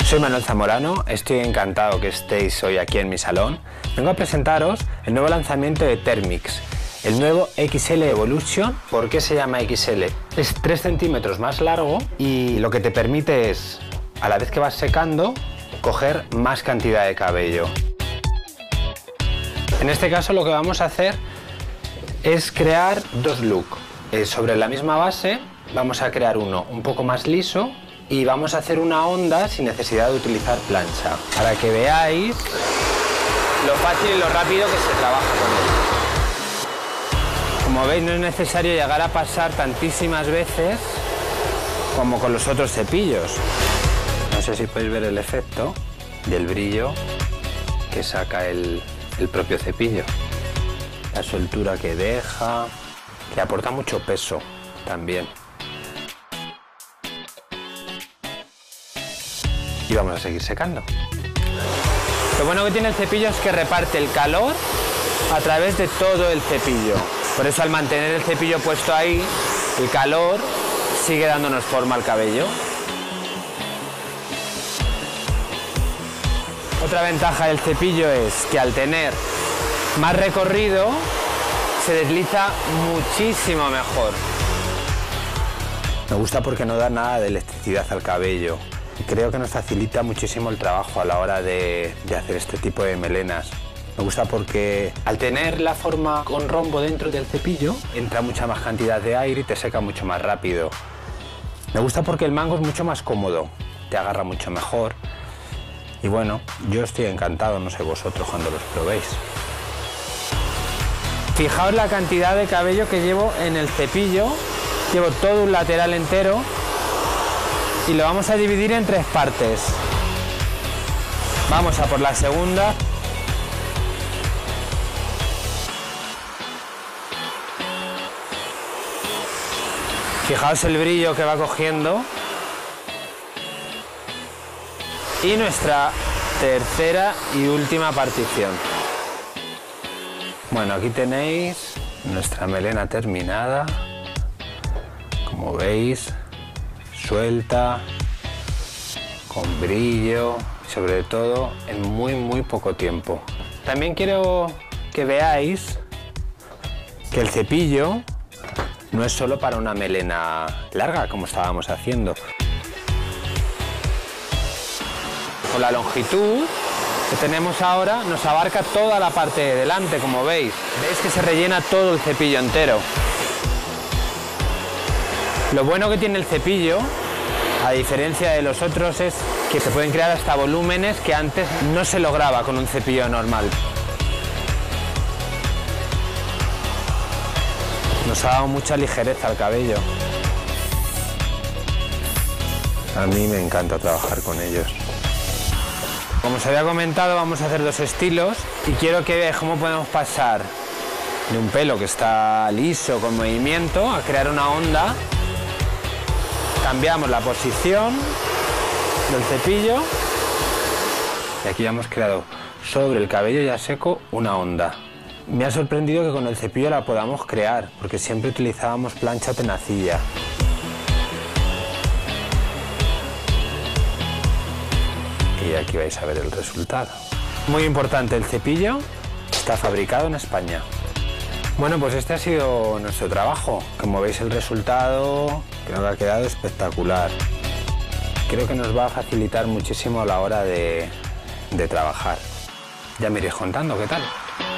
Soy Manuel Zamorano, estoy encantado que estéis hoy aquí en mi salón. Vengo a presentaros el nuevo lanzamiento de Thermix, el nuevo XL Evolution. ¿Por qué se llama XL? Es 3 centímetros más largo y lo que te permite es, a la vez que vas secando, coger más cantidad de cabello. En este caso lo que vamos a hacer es crear dos looks. Sobre la misma base vamos a crear uno un poco más liso y vamos a hacer una onda sin necesidad de utilizar plancha, para que veáis lo fácil y lo rápido que se trabaja con él. Como veis, no es necesario llegar a pasar tantísimas veces como con los otros cepillos. No sé si podéis ver el efecto del brillo que saca el propio cepillo. La soltura que deja, que aporta mucho peso también. Y vamos a seguir secando. Lo bueno que tiene el cepillo es que reparte el calor a través de todo el cepillo. Por eso al mantener el cepillo puesto ahí, el calor sigue dándonos forma al cabello. Otra ventaja del cepillo es que al tener más recorrido se desliza muchísimo mejor. Me gusta porque no da nada de electricidad al cabello. Creo que nos facilita muchísimo el trabajo a la hora de hacer este tipo de melenas. Me gusta porque al tener la forma con rombo dentro del cepillo, entra mucha más cantidad de aire y te seca mucho más rápido. Me gusta porque el mango es mucho más cómodo, te agarra mucho mejor. Y bueno, yo estoy encantado, no sé vosotros cuando los probéis. Fijaos la cantidad de cabello que llevo en el cepillo. Llevo todo un lateral entero. Y lo vamos a dividir en 3 partes. Vamos a por la segunda. Fijaos el brillo que va cogiendo. Y nuestra tercera y última partición. Bueno, aquí tenéis nuestra melena terminada. Como veis, suelta, con brillo, sobre todo en muy poco tiempo. También quiero que veáis que el cepillo no es solo para una melena larga, como estábamos haciendo. Con la longitud que tenemos ahora nos abarca toda la parte de delante, como veis. Veis que se rellena todo el cepillo entero. Lo bueno que tiene el cepillo, a diferencia de los otros, es que se pueden crear hasta volúmenes que antes no se lograba con un cepillo normal. Nos ha dado mucha ligereza al cabello. A mí me encanta trabajar con ellos. Como os había comentado, vamos a hacer 2 estilos y quiero que veáis cómo podemos pasar de un pelo que está liso, con movimiento, a crear una onda. Cambiamos la posición del cepillo y aquí ya hemos creado sobre el cabello ya seco una onda. Me ha sorprendido que con el cepillo la podamos crear, porque siempre utilizábamos plancha o tenacilla. Y aquí vais a ver el resultado. Muy importante, el cepillo está fabricado en España. Bueno, pues este ha sido nuestro trabajo. Como veis, el resultado creo que ha quedado espectacular. Creo que nos va a facilitar muchísimo a la hora de trabajar. Ya me iréis contando qué tal.